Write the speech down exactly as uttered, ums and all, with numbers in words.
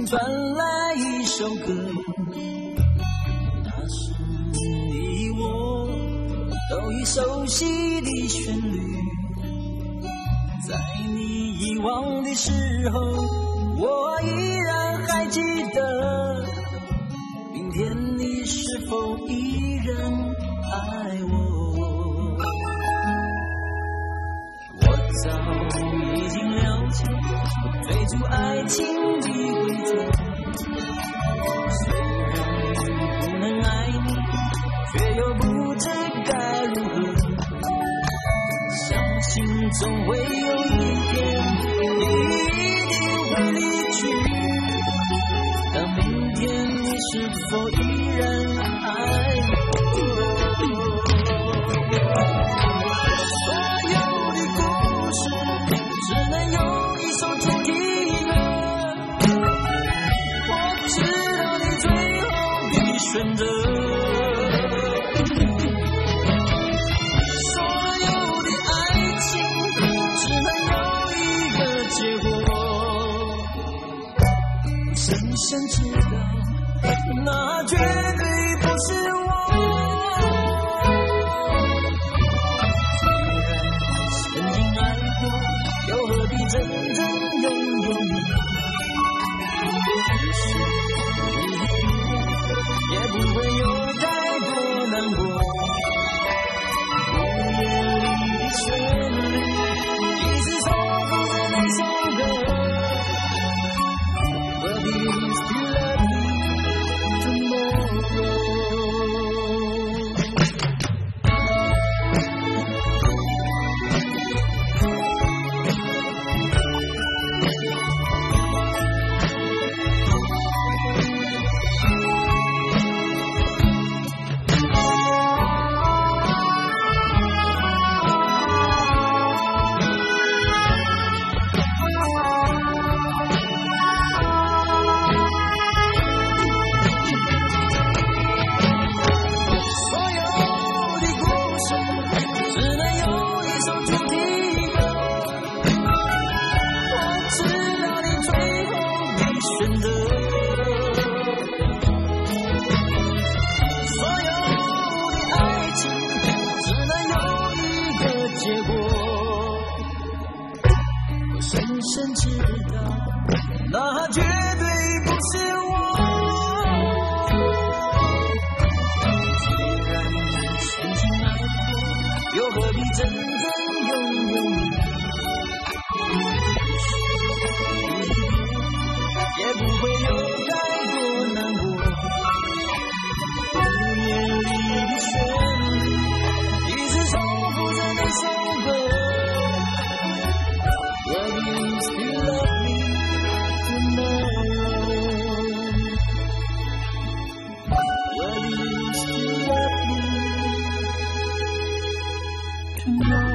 传来一首歌，那是你我都已熟悉的旋律，在你遗忘的时候，我依然还记得，明天你是否依然爱我？我早已经了解追逐爱情的规则，虽然不能爱你，却又不知该如何，相信总会有一天你一定会离去，但明天你是否依然爱我？所有的故事只能有一首主题歌，我知道你最后的选择，所有的爱情只能有一个结果，深深知道那绝对不是我。虽然曾经爱过，又何必真正拥有你？即使你也不会有太多难过。午夜里的旋律，一直重复着那首歌。Well, we used to love you tomorrow. 深知道，那绝对不是我。既然曾经爱过，又何必真正拥有你？也不会有太多难过。午夜里的旋律，一直重复着那首歌。Well, you used to love me tomorrow. Well, you used to love me tomorrow.